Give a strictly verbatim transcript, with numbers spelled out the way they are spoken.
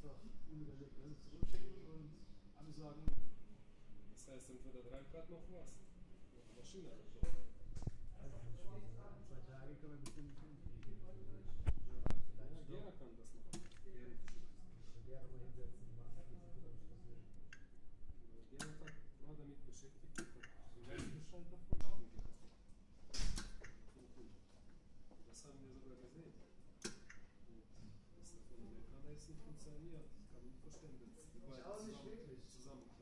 einfach unüberlegt ne? Zurückschicken und alle sagen. Das heißt, entweder drei Grad noch was. Noch eine Maschine. Also in zwei Tage können wir bestimmt nicht hinkriegen. Ja, Gera kann das noch. Gera. Gera mal hinsetzen, die machen das passiert. Gera hat war damit beschäftigt. Und wer ist Bescheid davon? Das haben wir sogar gesehen. Und das von Amerikaner ist nicht funktioniert. Ich kann nicht verstehen, dass die beiden zusammen, zusammen